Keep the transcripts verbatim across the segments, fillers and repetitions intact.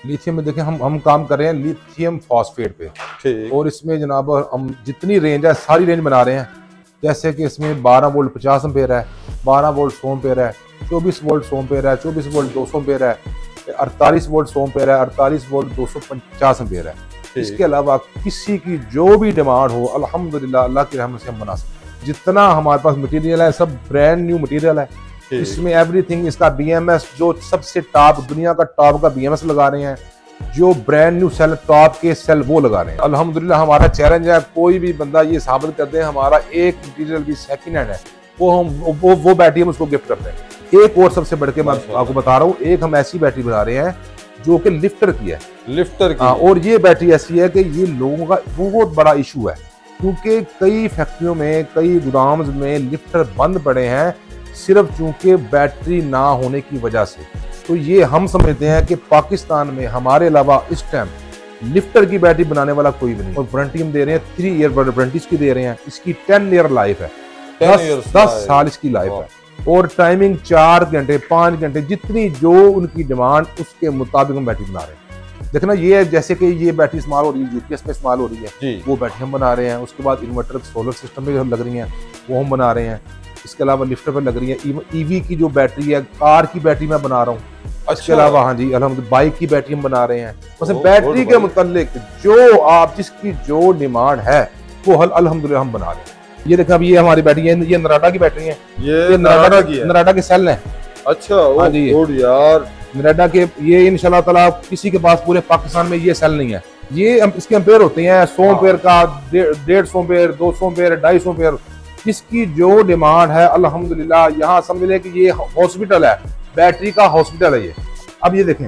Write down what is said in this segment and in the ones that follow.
Lithium में देखें हम हम काम कर रहे हैं लिथियम फॉस्फेट पे। ठीक। और इसमें जनाब हम जितनी रेंज है सारी रेंज बना रहे हैं। जैसे कि इसमें बारह वोल्ट पचास एम्पेयर है, बारह वोल्ट सौ एम्पेयर है, चौबीस वोल्ट सौ एम्पेयर है, चौबीस वोल्ट दो सौ एम्पेयर है, अड़तालीस वोल्ट सौ एम्पेयर है, अड़तालीस वोल्ट दो सौ पचास एम्पेयर है। इसके अलावा किसी की जो भी डिमांड हो अल्हम्दुलिल्लाह अल्लाह की रहमत से हम बना सकते हैं। जितना हमारे पास मटेरियल है सब ब्रांड न्यू मटेरियल है। इसमें एवरीथिंग, इसका बीएमएस जो सबसे टॉप दुनिया का टॉप का बीएमएस लगा रहे हैं, जो ब्रांड न्यू सेल टॉप के सेल वो लगा रहे हैं। अल्हम्दुलिल्लाह हमारा चैलेंज है, कोई भी बंदा ये साबित कर दे हमारा एक मटेरियल भी सेकंड हैंड है, वो हम वो वो बैटरी हम उसको गिफ्ट करते हैं। एक और सबसे बढ़ के मैं आपको बता रहा हूँ, एक हम ऐसी बैटरी बना रहे हैं जो कि लिफ्टर की है। लिफ्टर की। हाँ, और ये बैटरी ऐसी है कि ये लोगों का बहुत बड़ा इशू है, क्योंकि कई फैक्ट्रियों में, कई गोदाम्स में लिफ्टर बंद पड़े हैं सिर्फ चूंकि बैटरी ना होने की वजह से। तो ये हम समझते हैं कि पाकिस्तान में हमारे अलावा इस टाइम लिफ्टर की बैटरी बनाने वाला कोई भी नहीं। और वारंटी हम दे रहे हैं, थ्री ईयर वारंटी की दे रहे हैं। इसकी टेन ईयर लाइफ है, दस, दस साल इसकी लाइफ है। और टाइमिंग चार घंटे पाँच घंटे जितनी जो उनकी डिमांड उसके मुताबिक हम बैटरी बना रहे हैं। देखना ये जैसे कि ये बैटरी इस्तेमाल हो रही है, यूपीएस में इस्तेमाल हो रही है, वो बैटरी हम बना रहे हैं। उसके बाद इन्वर्टर सोलर सिस्टम में हम लग रही हैं, वो हम बना रहे हैं। इसके अलावा लिफ्टर पर लग रही है। ईवी की जो बैटरी है, कार की बैटरी मैं बना रहा हूँ। इसके अलावा हाँ जी अल्हम्दुलिल्लाह बाइक की बैटरी हम बना रहे हैं। मतलब बैटरी के मुतालिक जो आप जिसकी जो डिमांड है वो हल अल्हम्दुलिल्लाह हम बना रहे हैं। ये देखा अभी ये हमारी बैटरी है, ये नराटा की बैटरी है, ये नराटा की है, नराटा के सेल है। अच्छा हाँ जी यार, नराटा के ये इंशाल्लाह ताला किसी के पास पूरे पाकिस्तान में ये सेल नहीं है। ये इसके एम्पेयर होते हैं सौ एम्पेयर का, डेढ़ सौ एम्पेयर, दो सौ एम्पेयर, ढाई सौ एम्पेयर। जिसकी जो डिमांड है अल्हम्दुलिल्लाह, यहाँ समझ लें कि ये हॉस्पिटल है, बैटरी का हॉस्पिटल है ये। अब ये देखें,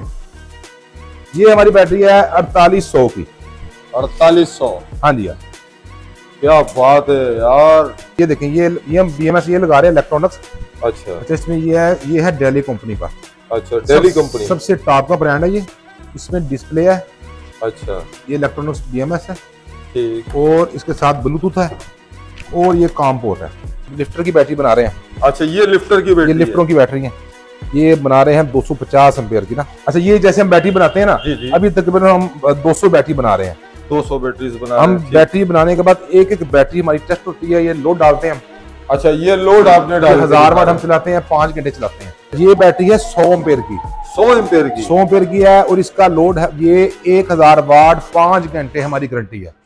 ये हमारी बैटरी है अड़तालीस सौ की, अड़तालीस सौ। हाँ जी यार, क्या बात है यार। ये देखें, ये ये हम बीएमएस ये लगा रहे हैं इलेक्ट्रॉनिक्स। अच्छा अच्छा, इसमें ये है, ये है डेली कंपनी का। अच्छा, डेली कंपनी सबसे टॉप का ब्रांड है ये। इसमें डिस्प्ले है, अच्छा, ये इलेक्ट्रॉनिक्स बीएमएस है, ठीक। और इसके साथ ब्लूटूथ है, और ये काम पोर्ट है। लिफ्टर की बैटरी बना रहे हैं। अच्छा, ये लिफ्टर की बैटरी, ये लिफ्टरों की बैटरी है। ये बना रहे हैं दो सौ पचास एम्पेयर की ना। अच्छा, ये जैसे हम बैटरी बनाते हैं ना, जी जी। अभी तकरीबन हम दो सौ बैटरी बना रहे हैं। दो सौ बैटरीज बना हम बैटरी बनाने के बाद एक एक बैटरी हमारी टेस्ट होती है, ये लोड डालते हैं। अच्छा, ये लोड आपने डाला, हजार वाट हम चलाते हैं, पांच घंटे चलाते हैं। ये बैटरी है सौ एम्पेयर की, सौ एम्पेयर की, सौ एम्पेयर की है, और इसका लोड है ये एक हजार वाट, पांच घंटे हमारी गारंटी है।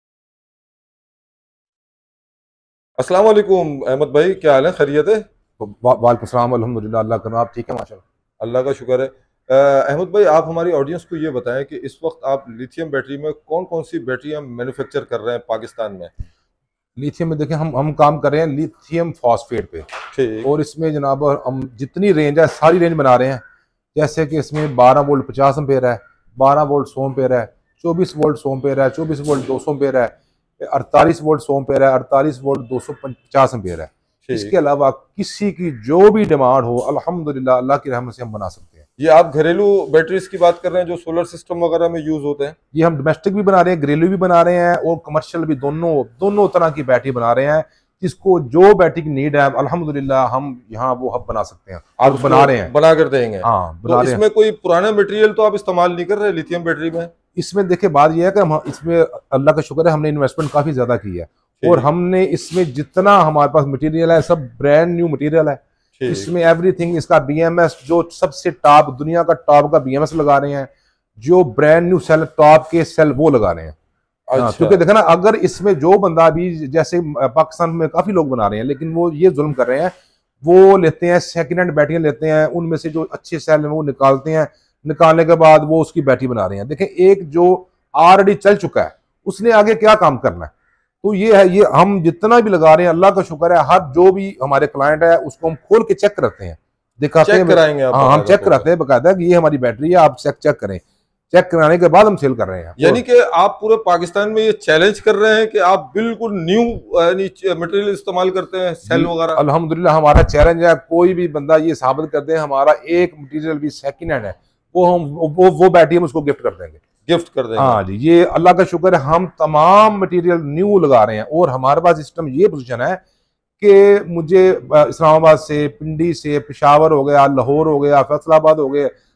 अस्सलाम वालेकुम अहमद भाई, क्या हाल है, खैरियत है? वालेकुम सलाम, अल्हम्दुलिल्लाह, अल्लाह का आप ठीक है? माशाल्लाह, अल्लाह का शुक्र है। अहमद भाई, आप हमारी ऑडियंस को ये बताएं कि इस वक्त आप लिथियम बैटरी में कौन कौन सी बैटरियां मैन्युफैक्चर कर रहे हैं पाकिस्तान में? लिथियम में देखें हम हम काम कर रहे हैं लिथियम फॉस्फेट पे। ठीक। और इसमें जनाब हम जितनी रेंज है सारी रेंज बना रहे हैं। जैसे कि इसमें बारह वोल्ट पचास एम्पेयर है, बारह वोल्ट सौ एम्पेयर है, चौबीस वोल्ट सौ एम्पेयर है, चौबीस वोल्ट दो सौ एम्पेयर है, अड़तालीस वोल्ट सौ एम्पेयर है, अड़तालीस वोल्ट दो सौ पचास एम्पेयर है। इसके अलावा किसी की जो भी डिमांड हो अल्हम्दुलिल्लाह अल्लाह की रहमत से हम बना सकते हैं। ये आप घरेलू बैटरीज की बात कर रहे हैं जो सोलर सिस्टम वगैरह में यूज होते हैं? ये हम डोमेस्टिक भी बना रहे हैं, घरेलू भी बना रहे हैं, और कमर्शियल भी, दोनों दोनों तरह की बैटरी बना रहे हैं। जिसको जो बैटरी की नीड है अल्हम्दुलिल्लाह हम यहाँ वो हम बना सकते हैं। आप बना रहे हैं, बना कर देंगे? हाँ, बना तो रहे हैं। इसमें कोई पुराना मटेरियल तो आप इस्तेमाल नहीं कर रहे लिथियम बैटरी में? इसमें देखिए बात यह है कि हम इसमें अल्लाह का शुक्र है हमने इन्वेस्टमेंट काफी ज्यादा की है, और हमने इसमें जितना हमारे पास मटेरियल है सब ब्रांड न्यू मटेरियल है। इसमें एवरीथिंग, इसका बीएमएस जो सबसे टॉप दुनिया का टॉप का बीएमएस लगा रहे हैं, जो ब्रांड न्यू सेल टॉप के सेल वो लगा रहे हैं। अच्छा। क्योंकि देखा ना, अगर इसमें जो बंदा भी, जैसे पाकिस्तान में काफी लोग बना रहे हैं लेकिन वो ये जुल्म कर रहे हैं, वो लेते हैं सेकेंड हैंड बैटरियां लेते हैं, उनमें से जो अच्छे सेल है वो निकालते हैं, निकालने के बाद वो उसकी बैटरी बना रहे हैं। देखें, एक जो ऑलरेडी चल चुका है उसने आगे क्या काम करना है। तो ये है, ये हम जितना भी लगा रहे हैं अल्लाह का शुक्र है, हर जो भी हमारे क्लाइंट है उसको हम खोल के चेक करते हैं, दिखाते हैं, कराएंगे आप? हाँ, हम चेक कराते हैं बकायदा कि ये हमारी बैटरी है, आप चेक चेक करें। चेक कराने के बाद हम सेल कर रहे हैं। यानी कि आप पूरे पाकिस्तान में ये चैलेंज कर रहे हैं कि आप बिल्कुल न्यू मटेरियल इस्तेमाल करते हैं, सेल वगैरह? अल्हम्दुलिल्लाह हमारा चैलेंज है, कोई भी बंदा ये साबित कर दे हमारा एक मटेरियल भी सेकंड हैंड है, वो हम वो वो बैटरी हम उसको गिफ्ट कर देंगे। गिफ्ट कर देंगे? हाँ जी, ये अल्लाह का शुक्र है, हम तमाम मटेरियल न्यू लगा रहे हैं। और हमारे पास इस टाइम ये पोजीशन है कि मुझे इस्लामाबाद से, पिंडी से, पेशावर हो गया, लाहौर हो गया, फैसलाबाद हो गया,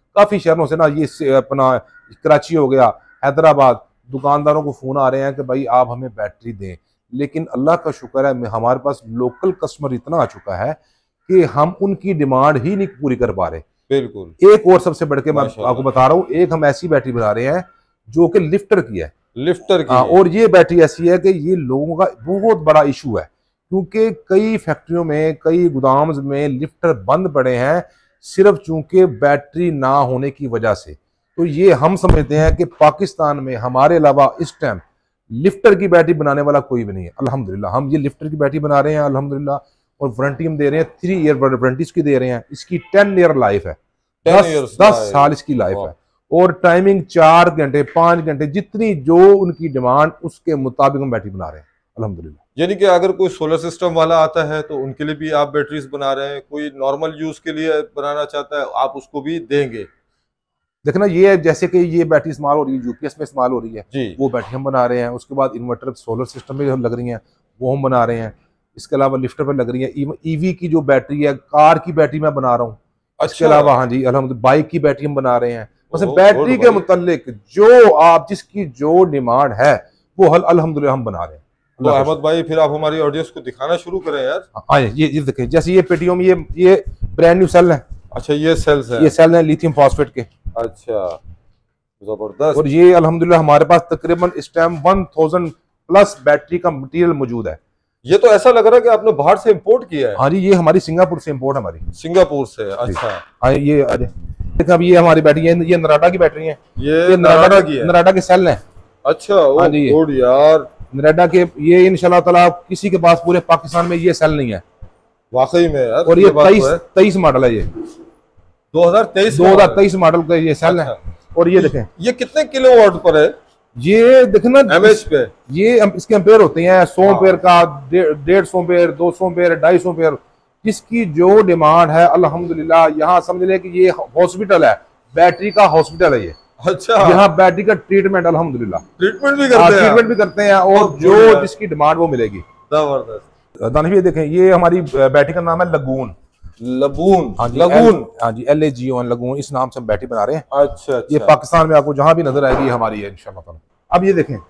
काफ़ी शहरों से ना, ये अपना कराची हो गया, हैदराबाद, दुकानदारों को फ़ोन आ रहे हैं कि भाई आप हमें बैटरी दें। लेकिन अल्लाह का शुक्र है हमारे पास लोकल कस्टमर इतना आ चुका है कि हम उनकी डिमांड ही नहीं पूरी कर पा रहे। बिल्कुल। एक और सबसे बढ़ के मैं आपको बता रहा हूँ, एक हम ऐसी बैटरी बना रहे हैं जो कि लिफ्टर की है। लिफ्टर की। हाँ, और ये बैटरी ऐसी है कि ये लोगों का बहुत बड़ा इशू है, क्योंकि कई फैक्ट्रियों में, कई गोदाम्स में लिफ्टर बंद पड़े हैं सिर्फ चूंकि बैटरी ना होने की वजह से। तो ये हम समझते हैं कि पाकिस्तान में हमारे अलावा इस टाइम लिफ्टर की बैटरी बनाने वाला कोई भी नहीं है। अल्हम्दुलिल्लाह हम ये लिफ्टर की बैटरी बना रहे हैं अल्हम्दुलिल्लाह, और वारंटी हम दे रहे हैं, थ्री ईयर वारंटी इसकी दे रहे हैं। इसकी टेन ईयर लाइफ है, दस दस साल इसकी लाइफ है, और टाइमिंग चार घंटे पाँच घंटे, जितनी जो उनकी डिमांड उसके मुताबिक हम बैटरी बना रहे हैं अल्हम्दुलिल्लाह। यानी कि अगर कोई सोलर सिस्टम वाला आता है तो उनके लिए भी आप बैटरीज बना रहे हैं, कोई नॉर्मल यूज के लिए बनाना चाहता है आप उसको भी देंगे। देखना, ये जैसे कि ये बैटरी इस्तेमाल हो रही है, यूपीएस में इस्तेमाल हो रही है जी, वो बैटरी हम बना रहे हैं। उसके बाद इन्वर्टर सोलर सिस्टम में लग रही हैं वो हम बना रहे हैं। इसके अलावा लिफ्टर पर लग रही है। ईवी की जो बैटरी है, कार की बैटरी मैं बना रहा हूँ। अच्छा। इसके अलावा हाँ जी अल्हम्दुलिल्लाह बाइक की बैटरी हम बना रहे हैं। मतलब बैटरी के मुतालिक जो आप जिसकी जो डिमांड है वो हल अल्हम्दुलिल्लाह हम बना रहे हैं। तो अहमद भाई फिर आप हमारी ऑडियंस को दिखाना शुरू करें यार। हाँ, ये ये देखें, जैसे ये पेटियों में ये ये ब्रांड न्यू सेल है। अच्छा, ये सेल्स है, ये सेल है लिथियम फॉस्फेट के। अच्छा, जबरदस्त। और ये अल्हम्दुलिल्लाह हमारे पास तकरीबन इस time one thousand plus battery का मटेरियल मौजूद है। ये तो ऐसा लग रहा है कि आपने बाहर से इंपोर्ट किया है। हाँ जी, ये हमारी सिंगापुर से इंपोर्ट है, हमारी सिंगापुर से। अच्छा, हाँ ये देखिए, अब ये हमारी बैटरी है, ये नराडा की बैटरी है, ये नराडा की है, नराडा के सेल है। अच्छा, हाँ जी यार, नराडा के ये इंशाल्लाह ताला किसी के पास पूरे पाकिस्तान में ये सेल नहीं है वाकई में यार। और ये तेईस तेईस मॉडल है, ये दो हजार तेईस दो हजार तेईस मॉडल का ये सेल है। और ये देखें, ये कितने किलोवाट पर है? ये देखना एमएच पे, ये इसके एम्पेयर होते हैं सौ एम्पेयर का, डेढ़ सौ एम्पेयर, दो सौ एम्पेयर, ढाई सौ एम्पेयर, जिसकी जो डिमांड है अल्हम्दुलिल्लाह। यहाँ समझ लें कि ये हॉस्पिटल है, बैटरी का हॉस्पिटल है ये। अच्छा, यहाँ बैटरी का ट्रीटमेंट अल्हम्दुलिल्लाह ट्रीटमेंट भी करते हैं, ट्रीटमेंट भी करते हैं, और जो जिसकी डिमांड वो मिलेगी। जबरदस्त। दानिश देखें, ये हमारी बैटरी का नाम है लगून। लगून, हाँ जी, लगून, हाँ जी, L A G O N Lagoon, इस नाम से हम बैटरी बना रहे हैं। अच्छा, अच्छा। ये पाकिस्तान में आपको जहां भी नजर आएगी ये हमारी है इंशाल्लाह। अब ये देखें,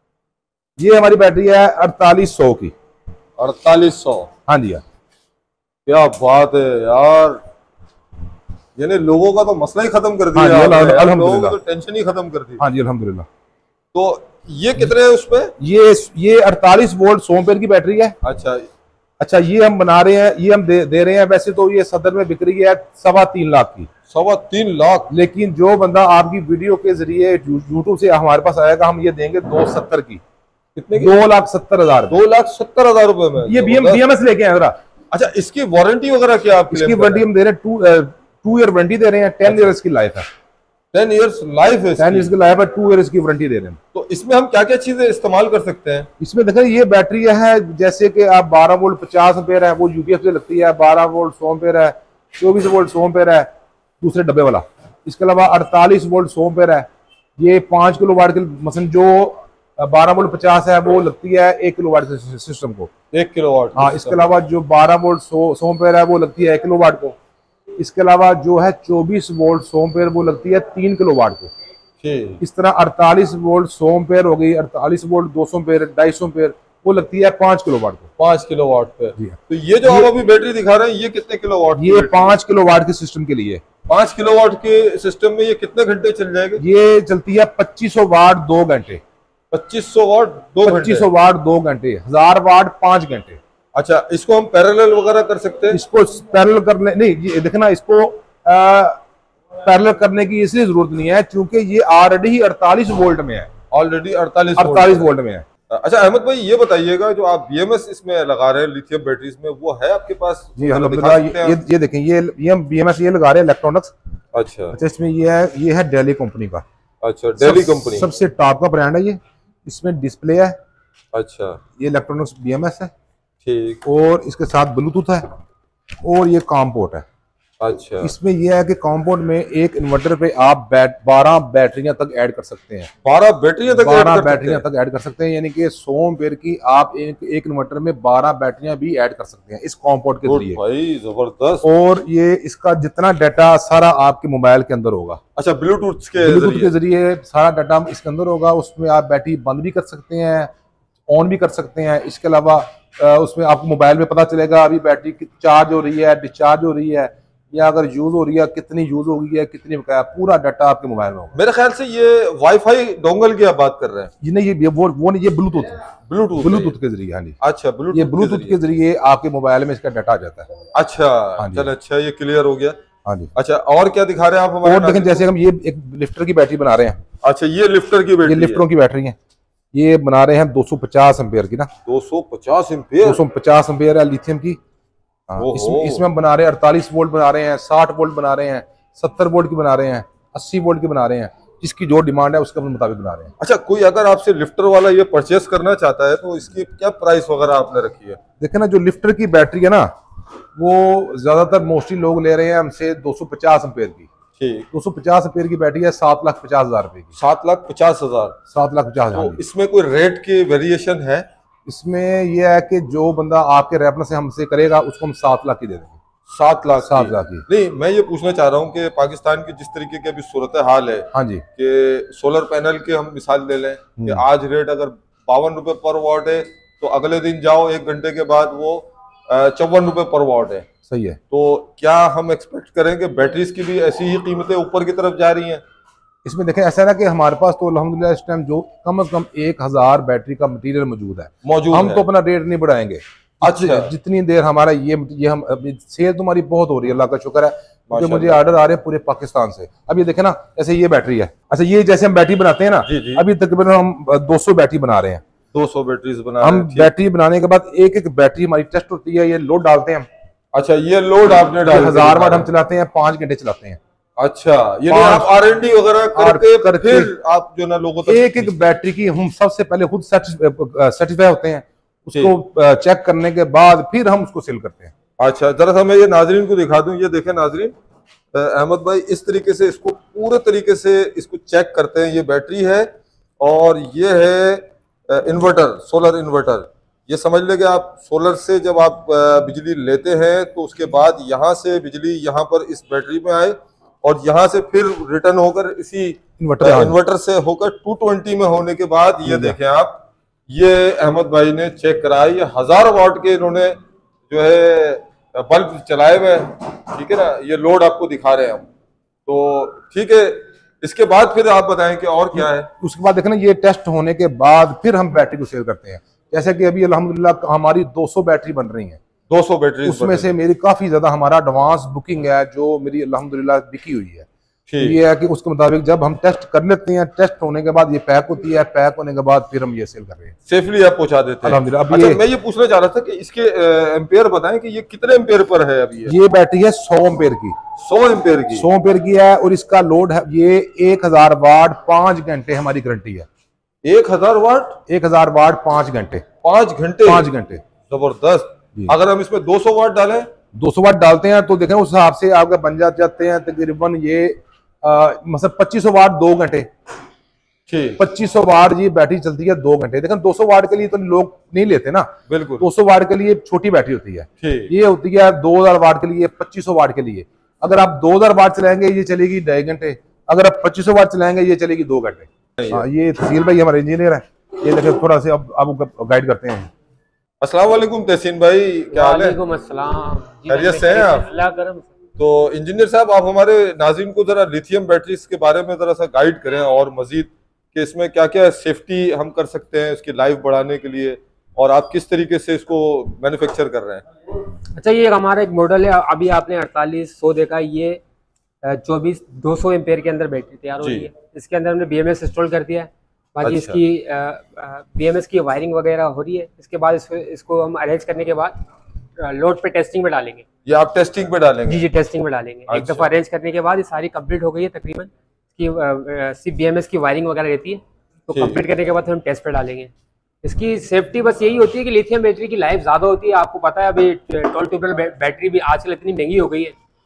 ये हमारी बैटरी है अड़तालीस सौ की। अड़तालीस सौ, हाँ जी यार, क्या बात है यार, यानी लोगों का तो मसला ही खत्म कर दिया। हाँ जी, अल्हम्दुलिल्लाह, लोगों की तो टेंशन ही खत्म कर दी। हाँ जी अल्हम्दुलिल्लाह। तो ये कितने है उसपे? ये ये अड़तालीस वोल्ट सौ एम्पेयर की बैटरी है। अच्छा, अच्छा, ये हम बना रहे हैं, ये हम दे, दे रहे हैं। वैसे तो ये सदर में बिक रही है सवा तीन लाख की, सवा तीन लाख। लेकिन जो बंदा आपकी वीडियो के जरिए यूट्यूब से हमारे पास आएगा, हम ये देंगे दो सत्तर की। कितने की? दो लाख सत्तर हजार दो लाख सत्तर हजार रुपए में ये बीएम बीएमएस लेके आए जरा। अच्छा, इसकी वारंटी वगैरह क्या आप? इसकी वारंटी हम दे रहे हैं टू टू ईयर वारंटी दे रहे हैं, टेन ईयर्स की लाइफ है। टेन ईयर्स लाइफ है, टेन ईयर्स की लाइफ है, टू ईयर्स की वारंटी दे रहे हैं। तो इसमें हम क्या क्या चीजें इस्तेमाल कर सकते हैं? इसमें देखें, ये बैटरी है जैसे कि आप बारह वोल्ट पचास एम्पेयर है, वो यूपीएस से लगती है, बारह वोल्ट सौ एम्पेयर है, चौबीस वोल्ट सौ एम्पेयर है दूसरे डब्बे वाला। इसके अलावा अड़तालीस वोल्ट सौ एम्पेयर है। ये पाँच किलो वाट के, मसलन जो बारह वोल्ट पचास है वो लगती है एक किलो वाट सिस्टम को, एक किलो वाट। हाँ, इसके अलावा जो बारह वोल्ट सौ सौ एम्पेयर है वो लगती है एक किलो वाट को। इसके अलावा जो है चौबीस वोल्ट सौ एम्पेयर वो लगती है तीन किलो वाट को। इस तरह अड़तालीस वोल्ट सौ एम्पेयर हो गई, अड़तालीस वोल्ट दो सौ एम्पेयर, ढाई सौ एम्पेयर वो लगती है पाँच किलो वाट को। पाँच किलो वाट पे। तो ये जो आप अभी बैटरी दिखा रहे हैं ये कितने किलो वाट? ये पाँच किलो वाट के सिस्टम के लिए। पाँच किलो वाट के सिस्टम में ये कितने घंटे चल जाएगा? ये चलती है पच्चीस सौ वाट दो घंटे। पच्चीस सौ वाट दो घंटे पच्चीस सौ वाट दो घंटे, हजार वाट पाँच घंटे। अच्छा, इसको हम पैरेलल वगैरह कर सकते हैं? इसको पैरेलल करने नहीं, ये देखना, इसको पैरेलल करने की इसलिए जरूरत नहीं है क्योंकि ये ऑलरेडी ही अड़तालीस वोल्ट में है। ऑलरेडी अड़तालीस अड़तालीस वोल्ट में है। अच्छा अहमद भाई, ये बताइएगा जो आप बीएमएस इसमें लगा रहे हैं लिथियम बैटरीज में, वो है आपके पास? जी अल्हम्दुलिल्लाह, ये ये देखें, ये ये हम बीएमएस ये लगा रहे हैं इलेक्ट्रॉनिक्स। अच्छा, अच्छा, इसमें ये है ये है डेली कंपनी का। अच्छा, डेली कंपनी सबसे टॉप का ब्रांड है ये। इसमें डिस्प्ले है। अच्छा, ये इलेक्ट्रॉनिक्स बीएमएस है, ठीक। और इसके साथ ब्लूटूथ है, और ये कॉम पोर्ट है। अच्छा, इसमें यह है कि कंपाउंड में एक इन्वर्टर पे आप बैट बारह बैटरियां तक ऐड कर सकते हैं। बारह बैटरियां तक बारह बैटरियां तक ऐड कर सकते हैं, यानी कि सौ एम्पेयर की आप एक एक इन्वर्टर में बारह बैटरियां भी ऐड कर सकते हैं इस कंपाउंड के जरिए। भाई जबरदस्त। और ये इसका जितना डाटा सारा आपके मोबाइल के अंदर होगा। अच्छा, ब्लूटूथ के ब्लूटूथ के जरिए सारा डाटा इसके अंदर होगा। उसमें आप बैटरी बंद भी कर सकते हैं, ऑन भी कर सकते हैं। इसके अलावा उसमें आपको मोबाइल में पता चलेगा अभी बैटरी चार्ज हो रही है, डिस्चार्ज हो रही है, या अगर यूज हो रही है कितनी यूज हो गई है, कितनी बकाया, पूरा डाटा आपके मोबाइल में होगा। मेरे ख्याल से ये वाईफाई डोंगल की आप बात कर रहे हैं? ये नहीं, ये वो वो नहीं, ये ब्लूटूथ ब्लूटूथ ब्लूटूथ के जरिए। हाँ जी, अच्छा, ब्लूटूथ ये ब्लूटूथ के जरिए आपके मोबाइल में इसका डाटा आ जाता है। अच्छा, हाँ चल अच्छा, ये क्लियर हो गया। हाँ जी। अच्छा, और क्या दिखा रहे हैं आप हमारे? और देखें, जैसे हम ये एक लिफ्टर की बैटरी बना रहे हैं। अच्छा, ये लिफ्टर की बैटरी, ये लिफ्टरों की बैटरी है। ये बना रहे हैं दो सौ पचास एम्पेयर की ना, दो सौ पचास एम्पेयर दो सौ पचास एम्पेयर है लिथियम की। हाँ, इसमें इसमें हम बना रहे हैं अड़तालीस वोल्ट बना रहे हैं, साठ वोल्ट बना रहे हैं, सत्तर वोल्ट की बना रहे हैं, अस्सी वोल्ट की बना रहे हैं। जिसकी जो डिमांड है उसके मुताबिक बना रहे हैं। अच्छा, कोई अगर आपसे लिफ्टर वाला ये परचेस करना चाहता है तो इसकी क्या प्राइस वगैरह आपने रखी है? देखे ना, जो लिफ्टर की बैटरी है ना, वो ज्यादातर मोस्टली लोग ले रहे हैं हमसे दो सौ पचास एम्पेयर की। ठीक, दो सौ पचास एम्पेयर की बैटरी है, सात लाख पचास हजार रुपए की। सात लाख पचास हजार सात लाख पचास हजार। तो इसमें कोई रेट की वेरिएशन है? इसमें यह है कि जो बंदा आपके रेफरेंस से हमसे करेगा उसको हम सात लाख की दे देंगे। सात लाख सात लाख की। नहीं, मैं ये पूछना चाह रहा हूँ कि पाकिस्तान की जिस तरीके की अभी सूरत हाल है, हाँ जी, कि सोलर पैनल के हम मिसाल ले लें कि आज रेट अगर बावन रुपए पर वॉट है तो अगले दिन जाओ एक घंटे के बाद वो चौवन रुपए पर वॉट है। सही है। तो क्या हम एक्सपेक्ट करें कि बैटरीज की भी ऐसी ही कीमतें ऊपर की तरफ जा रही हैं? इसमें देखें, ऐसा है ना कि हमारे पास तो अल्हम्दुलिल्लाह इस टाइम जो कम से कम एक हजार बैटरी का मटेरियल मौजूद है। मौजूद हम है। तो अपना रेट नहीं बढ़ाएंगे। अच्छा, जितनी देर हमारा ये ये हम सेल तुम्हारी बहुत हो रही है, अल्लाह का शुक्र है, क्योंकि मुझे ऑर्डर आ रहे हैं पूरे पाकिस्तान से। अब ये देखें ना, जैसे ये बैटरी है। अच्छा, ये जैसे हम बैटरी बनाते हैं ना, जी जी, अभी तकरीबन हम दो सौ बैटरी बना रहे हैं। दो सौ बैटरीज बना हम बैटरी बनाने के बाद एक एक बैटरी हमारी टेस्ट होती है, ये लोड डालते हैं हम। अच्छा, ये लोड आपने डाल हजार वाट हम चलाते हैं, पांच घंटे चलाते हैं। अच्छा, ये आप आर एन डी वगैरह करके, करके फिर आप जो ना लोगों तक एक एक बैटरी की हम सबसे पहले खुद सर्टिफाई होते हैं, उसको चेक करने के बाद फिर हम उसको सेल करते हैं। अच्छा, जरा सा मैं ये नाजरीन को दिखा दूं। ये देखें नाजरीन, अहमद भाई इस तरीके से इसको पूरे तरीके से इसको चेक करते हैं। ये बैटरी है और ये है इन्वर्टर, सोलर इन्वर्टर। ये समझ ले कि आप सोलर से जब आप बिजली लेते हैं तो उसके बाद यहाँ से बिजली यहाँ पर इस बैटरी में आए और यहाँ से फिर रिटर्न होकर इसी इन्वर्टर इन्वर्टर से होकर टू ट्वेंटी में होने के बाद ये देखें आप, ये अहमद भाई ने चेक कराया, ये हजार वाट के इन्होंने जो है बल्ब चलाए हुए हैं। ठीक है ना, ये लोड आपको दिखा रहे हैं हम। तो ठीक है, इसके बाद फिर आप बताएं कि और क्या है? उसके बाद देखना, ये टेस्ट होने के बाद फिर हम बैटरी को सेल करते हैं। जैसे कि अभी अल्हम्दुलिल्लाह हमारी दो सौ बैटरी बन रही हैं। दो सौ बैटरी, उसमें से मेरी काफी ज्यादा हमारा एडवांस बुकिंग है जो मेरी अल्हम्दुलिल्लाह बिकी हुई है। तो ये है कि उसके मुताबिक जब हम टेस्ट कर लेते हैं, टेस्ट होने के बाद ये पैक होती है, पैक होने के बाद फिर हम ये सेल कर रहे हैं, सेफली आप पहुंचा देते हैं अल्हम्दुलिल्लाह। अच्छा, मैं ये पूछना चाह रहा था कि इसके एम्पेयर बताएं कि ये कितने एम्पेयर पर है अभी? ये, ये बैटरी है सौ एम्पेयर की। सौ एम्पेयर की सौ एम्पेयर की है और इसका लोड है ये एक हजार वाट, पांच घंटे हमारी गारंटी है। एक हजार वाट एक हजार वाट पांच घंटे पांच घंटे पांच घंटे जबरदस्त। अगर हम इसमें दो सौ वाट डालें, दो सौ वाट डालते हैं तो देखें उस हिसाब से आपके बन जाते हैं तकरीबन ये मतलब पच्चीस सौ वाट दो घंटे। पच्चीस सौ वाट ये बैटरी चलती है दो घंटे। देखें दो सौ वाट के लिए तो लोग नहीं लेते ना, बिल्कुल। दो सौ वाट के लिए छोटी बैटरी होती है, ये होती है दो हजार वाट के लिए, पच्चीस सौ वाट के लिए। अगर आप दो हजार वाट चलाएंगे ये चलेगी ढाई घंटे, अगर आप पच्चीस सौ वाट चलाएंगे ये चलेगी दो घंटे। हाँ, ये तहसील भाई हमारे इंजीनियर है, ये देखें थोड़ा सा अब आपको गाइड करते हैं। अस्सलाम वालेकुम तहसीन भाई, क्या हाल है? वालेकुम अस्सलाम, खैरियत से हैं आप? अल्लाह करम। तो इंजीनियर साहब, आप हमारे नाज़रीन को जरा लिथियम बैटरीज के बारे में जरा सा गाइड करें और मजीद कि इसमें क्या क्या सेफ्टी हम कर सकते हैं इसकी लाइफ बढ़ाने के लिए, और आप किस तरीके से इसको मैन्युफैक्चर कर रहे हैं? अच्छा, ये हमारा एक मॉडल है, अभी आपने अड़तालीस सौ देखा, ये चौबीस दो सौ एम्पेयर के अंदर बैटरी तैयार हो रही है। इसके अंदर हमने बी एम एस इंस्टॉल कर दिया है। बाकी अच्छा। इसकी बी एम एस की वायरिंग वगैरह हो रही है। इसके बाद इसको, इसको हम अरेंज करने के बाद लोड पे टेस्टिंग में डालेंगे। ये आप टेस्टिंग पे डालेंगे? जी जी, टेस्टिंग में डालेंगे। अच्छा। एक दफ़ा अरेंज करने के बाद ये सारी कंप्लीट हो गई है तकरीबन, की बी एम एस की वायरिंग वगैरह रहती है, तो कंप्लीट करने के बाद हम टेस्ट पे डालेंगे। इसकी सेफ्टी बस यही होती है कि लिथियम बैटरी की लाइफ ज़्यादा होती है। आपको पता है अभी ट्वेल्व ट्यूबवेल बैटरी भी आजकल इतनी महंगी हो गई है,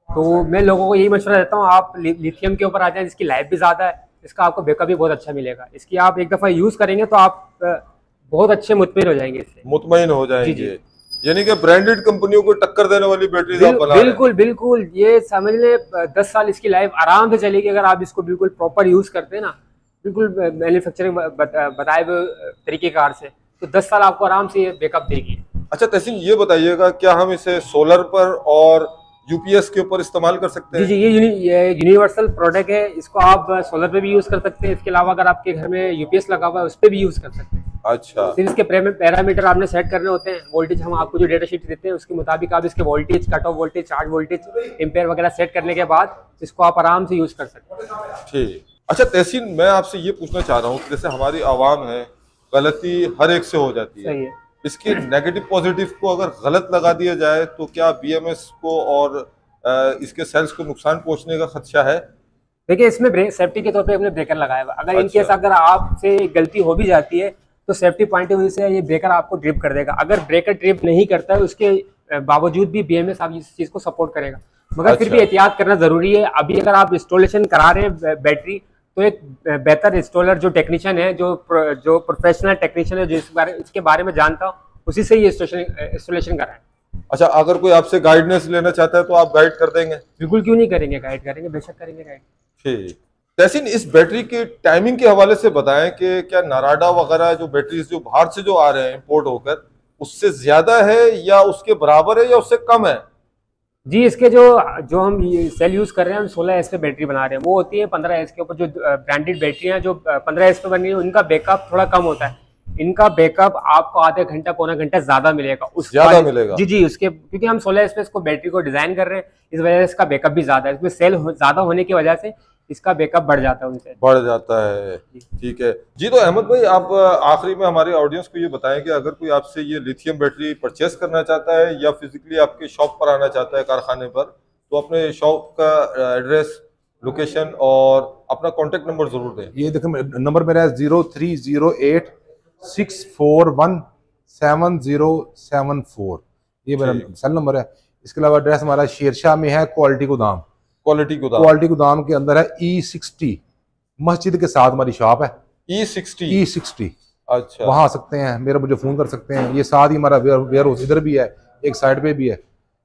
तो मैं लोगों को यही मशवरा देता हूँ, आप लि, लिथियम के ऊपर आ जाएं, जिसकी लाइफ भी ज़्यादा है, इसका आपको बैकअप भी बहुत अच्छा मिलेगा। इसकी आप एक दफ़ा यूज़ करेंगे तो आप बहुत अच्छे मुतमिन हो जाएंगे, इससे मुतमईन हो जाएंगे। यानी कि ब्रांडेड कंपनियों को टक्कर देने वाली बैटरी आप बना रहे हैं। बिल्कुल बिल्कुल, ये समझ ले दस साल इसकी लाइफ आराम से चलेगी अगर आप इसको बिल्कुल प्रॉपर यूज करते हैं ना, बिल्कुल मैन्युफैक्चरिंग बताए हुए तरीकेकार से, तो दस साल आपको आराम से ये बैकअप देगी। अच्छा तहसीन, ये बताइएगा क्या हम इसे सोलर पर और यूपीएस के ऊपर इस्तेमाल कर सकते हैं? जी जी, ये, यूनि, ये यूनिवर्सल प्रोडक्ट है, इसको आप सोलर पे भी यूज कर सकते हैं। इसके अलावा अगर आपके घर में यूपीएस लगा हुआ है उस पर भी यूज कर सकते हैं। अच्छा, सिर्फ इसके पैरामीटर आपने सेट करने होते हैं। वोल्टेज हम आपको जो डेटा शीट देते हैं उसके मुताबिक आप इसके voltage, cut off voltage, charge voltage, ampere वगैरह सेट करने के बाद इसको आप आराम से यूज कर सकते हैं। ठीक। अच्छा तहसीन, मैं आपसे ये पूछना चाह रहा हूँ, जैसे हमारी आवाम है, गलती हर एक से हो जाती है, सही है। इसके नेगेटिव पॉजिटिव को अगर गलत लगा दिया जाए तो क्या बीएमएस को और इसके सेल्स को नुकसान पहुंचने का खदशा है? देखिए, इसमें सेफ्टी के तौर पे हमने ब्रेकर लगाया हुआ। अगर इनकेस अच्छा। अगर आपसे गलती हो भी जाती है तो सेफ्टी पॉइंट ऑफ व्यू से ये ब्रेकर आपको ट्रिप कर देगा। अगर ब्रेकर ट्रिप नहीं करता है उसके बावजूद भी बीएमएस आप इस चीज को सपोर्ट करेगा, मगर अच्छा। फिर भी एहतियात करना जरूरी है। अभी अगर आप इंस्टॉलेशन करा रहे हैं बैटरी, तो एक बेहतर इंस्टॉलर जो टेक्नीशियन है, जो जो प्रोफेशनल टेक्नीशियन है, जो इस बारे इसके बारे में जानता हो, उसी से ये इंस्टॉलेशन कराएं। अच्छा, अगर कोई आपसे गाइडेंस लेना चाहता है तो आप गाइड कर देंगे? बिल्कुल, क्यों नहीं करेंगे, गाइड करेंगे, बेशक करेंगे गाइड। ठीक। तहसीन, इस बैटरी की टाइमिंग के हवाले से बताएं कि क्या नाराडा वगैरह जो बैटरीज जो बाहर से जो आ रहे हैं इंपोर्ट होकर, उससे ज्यादा है या उसके बराबर है या उससे कम है? जी, इसके जो जो हम सेल यूज कर रहे हैं, हम सोलह एस पे बैटरी बना रहे हैं, वो होती है पंद्रह एस के ऊपर। जो ब्रांडेड बैटरी हैं जो पंद्रह एस पे बन रही है, उनका बैकअप थोड़ा कम होता है। इनका बैकअप आपको आधे घंटा पौना घंटा ज्यादा मिलेगा, उस ज्यादा मिलेगा। जी जी, उसके क्योंकि हम सोलह एस पे इसको बैटरी को डिजाइन कर रहे हैं, इस वजह से इसका बैकअप भी ज्यादा है। इसमें सेल ज्यादा होने की वजह से इसका बैकअप बढ़ जाता है, उनसे बढ़ जाता है। ठीक है जी। तो अहमद भाई, आप आखिरी में हमारे ऑडियंस को ये बताएं कि अगर कोई आपसे ये लिथियम बैटरी परचेस करना चाहता है या फिजिकली आपके शॉप पर आना चाहता है कारखाने पर, तो अपने शॉप का एड्रेस, लोकेशन और अपना कॉन्टेक्ट नंबर जरूर दें। ये देखो, नंबर मेरा है zero three zero eight six four one seven zero seven four, ये मेरा सेल नंबर है। इसके अलावा एड्रेस हमारा शेरशाह में है, क्वालिटी गोदाम। क्वालिटी गोदाम क्वालिटी गोदाम के अंदर है ई सिक्सटी, मस्जिद के साथ हमारी शॉप है। ई सिक्सटी ई सिक्सटी, अच्छा, वहां आ सकते हैं, मेरा मुझे फोन कर सकते हैं। ये साथ ही हमारा वेयर हाउस इधर भी है, एक साइड पे भी है,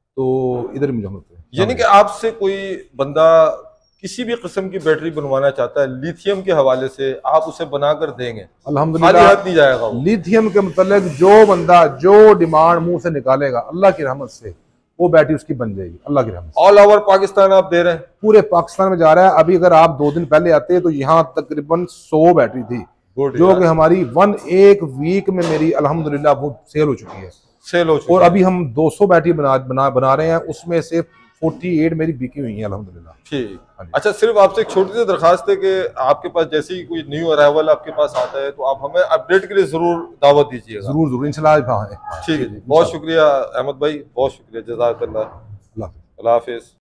तो इधर भी मुझे। यानी कि आपसे कोई बंदा किसी भी किस्म की बैटरी बनवाना चाहता है लिथियम के हवाले से, आप उसे बनाकर देंगे? अल्हम्दुलिल्लाह, हाथ नहीं जाएगा। लिथियम के मतलब जो बंदा जो डिमांड मुंह से निकालेगा, अल्लाह की रहमत से वो बैटरी उसकी बन जाएगी, अल्लाह की रहमत। ऑल ओवर पाकिस्तान आप दे रहे हैं? पूरे पाकिस्तान में जा रहा है। अभी अगर आप दो दिन पहले आते तो यहाँ तकरीबन सौ बैटरी थी, जो कि हमारी वन एक वीक में मेरी अल्हम्दुलिल्लाह वो सेल हो चुकी है, सेल हो चुकी और है। अभी हम दो सौ बैटरी बना बना बना रहे हैं, उसमें से अड़तालीस मेरी बिकी हुई है अल्हम्दुलिल्लाह। ठीक। अच्छा, सिर्फ आपसे एक छोटी सी दरखास्त है कि आपके पास जैसे ही कोई न्यू अराइवल आपके पास आता है तो आप हमें अपडेट के लिए जरूर दावत दीजिएगा। जरूर जरूर इंशाल्लाह। ठीक है, बहुत शुक्रिया अहमद भाई, बहुत शुक्रिया, जज़ाकल्लाह। अल्लाह हाफिज़।